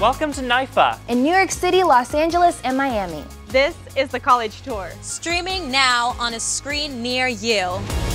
Welcome to NYFA. In New York City, Los Angeles, and Miami. This is the College Tour. Streaming now on a screen near you.